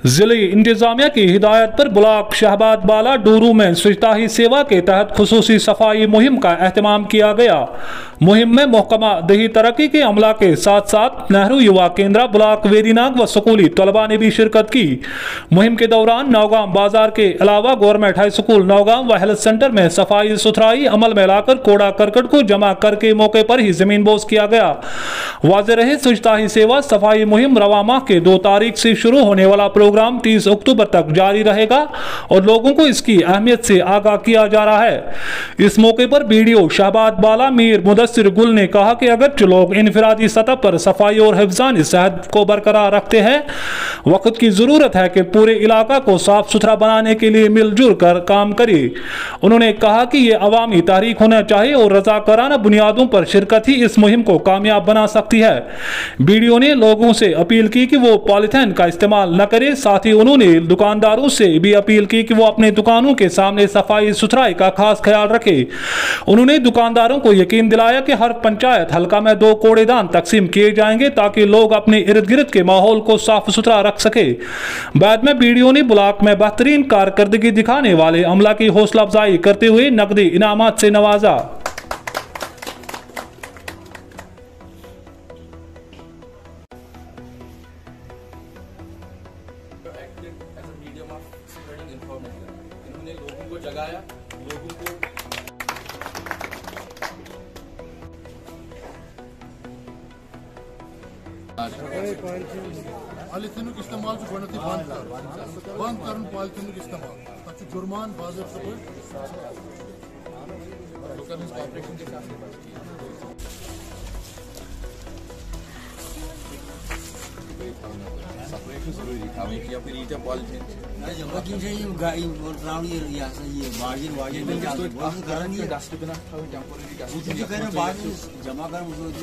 जिले इंतजामिया की हिदायत पर ब्लॉक शहबाद बाला डूरू में स्वच्छता ही सेवा के तहत खुसूसी सफाई मुहिम का एहतमाम किया गया। मुहिम में महकमा दही तरक्की के अमला के साथ साथ नेहरू युवा केंद्र ब्लॉक वेरीनाग व स्कूली तलबा ने भी शिरकत की। मुहिम के दौरान नौगांव बाजार के अलावा गवर्नमेंट हाई स्कूल नौगांव व हेल्थ सेंटर में सफाई सुथराई अमल में लाकर कूड़ा करकट को जमा करके मौके पर ही जमीन बोझ किया गया। वाज़ेह रहे स्वच्छता ही सेवा सफाई मुहिम रवा माह के 2 तारीख से शुरू होने वाला प्रोग्राम 30 अक्टूबर तक जारी रहेगा और लोगों को इसकी अहमियत से आगाह किया जा रहा है। इस मौके पर बीडीओ शहबाद बाला मीर मुदस्सिर गुल ने कहा कि अगर लोग इनफरादी सतह पर सफाई और हिफ्ज़ानी सेहत को बरकरार रखते हैं, वक्त की जरूरत है कि पूरे इलाका को साफ सुथरा बनाने के लिए मिलजुल कर काम करे। उन्होंने कहा कि ये अवामी तहरीक होना चाहिए और रज़ाकाराना बुनियादों पर शिरकत ही इस मुहिम को कामयाब बना सकती है। बीडीओ ने लोगों से अपील की कि वो पॉलीथीन का इस्तेमाल न करें। साथ ही उन्होंने दुकानदारों से भी अपील की कि वो अपने दुकानों के सामने सफाई सुथराई का खास ख्याल रखें। उन्होंने दुकानदारों को यकीन दिलाया कि हर पंचायत हल्का में 2 कूड़ेदान तकसीम किए जाएंगे ताकि लोग अपने इर्द गिर्द के माहौल को साफ सुथरा रख सके। बाद में बीडीओ ने ब्लॉक में बेहतरीन कारकर्दगी दिखाने वाले अमला की हौसला अफजाई करते हुए नकदी इनामात से नवाजा। इन्होंने लोगों को जगाया, लोगों को पॉलीथीन इस्तेमाल बंद कर पॉलीथीन इस्तेमाल जुर्मान बाज़ाब्ता या फिर ईटा पॉलीथीन जमा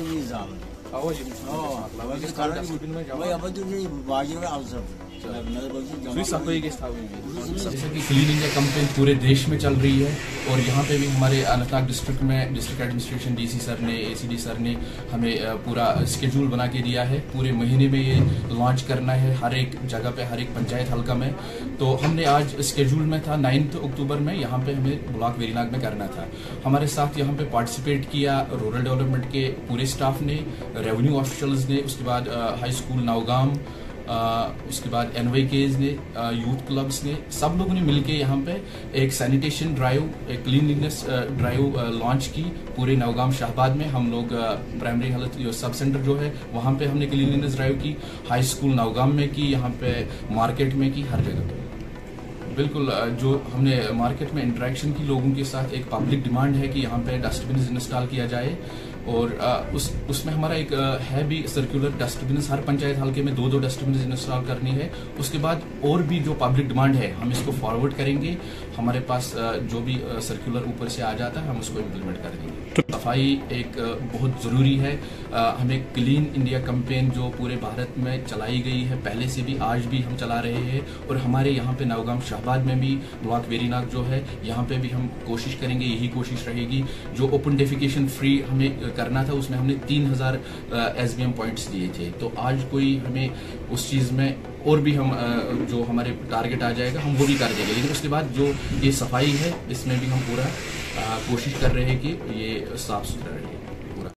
जैसे कि क्लीन इंडिया कैंपेन पूरे देश में चल रही है और यहाँ पे भी हमारे अनंतनाग डिस्ट्रिक्ट में डिस्ट्रिक्ट एडमिनिस्ट्रेशन डीसी सर ने एसीडी सर ने हमें पूरा स्केड्यूल बना के दिया है। पूरे महीने में ये लॉन्च करना है हर एक जगह पे, हर एक पंचायत हल्का में। तो हमने आज स्केड्यूल में था 9 अक्टूबर में यहाँ पे हमें ब्लॉक वेरीनाग में करना था। हमारे साथ यहाँ पे पार्टिसिपेट किया रूरल डेवलपमेंट के पूरे स्टाफ ने, रेवेन्यू ऑफिशियल्स ने, उसके बाद हाई स्कूल नौगांव, उसके बाद एनवाईकेज ने, यूथ क्लब्स ने, सब लोगों ने मिलके यहाँ पे एक सैनिटेशन ड्राइव, एक क्लीनलीनेस ड्राइव लॉन्च की। पूरे नौगांव शहबाद में हम लोग प्राइमरी हेल्थ सब सेंटर जो है वहाँ पे हमने क्लीनलीनेस ड्राइव की, हाई स्कूल नौगांव में की, यहाँ पे मार्केट में की, हर जगह पे। बिल्कुल, जो हमने मार्केट में इंटरेक्शन की लोगों के साथ, एक पब्लिक डिमांड है कि यहाँ पे डस्टबिन इंस्टॉल किया जाए और उसमें हमारा एक है भी सर्कुलर डस्टबिन, हर पंचायत हल्के में 2-2 डस्टबिन इंस्टॉल करनी है। उसके बाद और भी जो पब्लिक डिमांड है हम इसको फॉरवर्ड करेंगे, हमारे पास जो भी सर्कुलर ऊपर से आ जाता है हम उसको इम्प्लीमेंट कर देंगे। सफाई एक बहुत ज़रूरी है। हमें क्लीन इंडिया कैंपेन जो पूरे भारत में चलाई गई है, पहले से भी आज भी हम चला रहे हैं और हमारे यहाँ पे नौगांव शहबाद में भी ब्लॉक वेरीनाग जो है यहाँ पे भी हम कोशिश करेंगे, यही कोशिश रहेगी। जो ओपन डेफिकेशन फ्री हमें करना था उसमें हमने 3000 SBM पॉइंट्स दिए थे। तो आज कोई हमें उस चीज़ में और भी हम जो हमारे टारगेट आ जाएगा हम वो भी कर देंगे। लेकिन उसके बाद जो ये सफाई है इसमें भी हम पूरा कोशिश कर रहे हैं कि ये साफ सुथरा रहे।